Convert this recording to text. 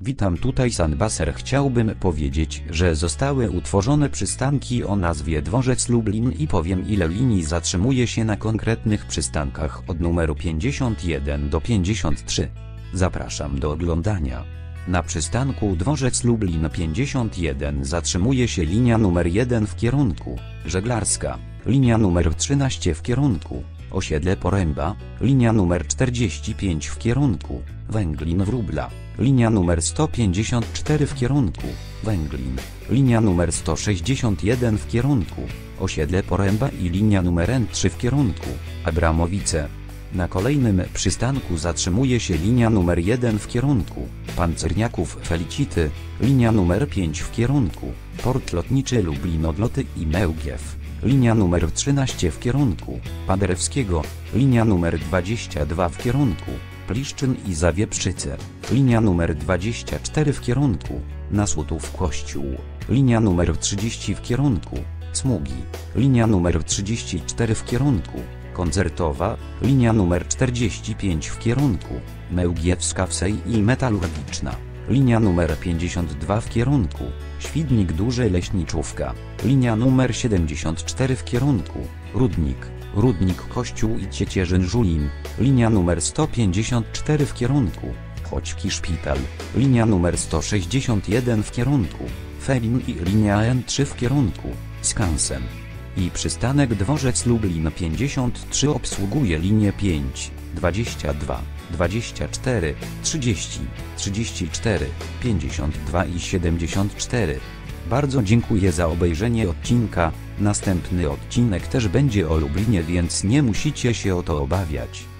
Witam, tutaj Sanbaser. Chciałbym powiedzieć, że zostały utworzone przystanki o nazwie Dworzec Lublin i powiem, ile linii zatrzymuje się na konkretnych przystankach od numeru 51 do 53. Zapraszam do oglądania. Na przystanku Dworzec Lublin 51 zatrzymuje się linia numer 1 w kierunku Żeglarska, linia numer 13 w kierunku Osiedle Poręba, linia numer 45 w kierunku Węglin-Wróbla, linia numer 154 w kierunku Węglin, linia numer 161 w kierunku Osiedle Poręba i linia numer N3 w kierunku Abramowice. Na kolejnym przystanku zatrzymuje się linia numer 1 w kierunku Pancerniaków Felicity, linia numer 5 w kierunku Port Lotniczy Lublin Odloty i Mełgiew, linia numer 13 w kierunku Paderewskiego, linia numer 22 w kierunku Pliszczyn i Zawieprzyce, linia numer 24 w kierunku Nasłutów Kościół, linia numer 30 w kierunku Smugi, linia numer 34 w kierunku Koncertowa, linia numer 45 w kierunku Mełgiewska Wsej i Metalurgiczna, linia numer 52 w kierunku Świdnik Duże Leśniczówka, linia numer 74 w kierunku Rudnik Kościół i Ciecierzyn-Żulin, linia numer 154 w kierunku Choćki Szpital, linia numer 161 w kierunku Felin i linia N3 w kierunku Skansen. I przystanek Dworzec Lublin 53 obsługuje linie 5, 22, 24, 30, 34, 52 i 74. Bardzo dziękuję za obejrzenie odcinka. Następny odcinek też będzie o Lublinie, więc nie musicie się o to obawiać.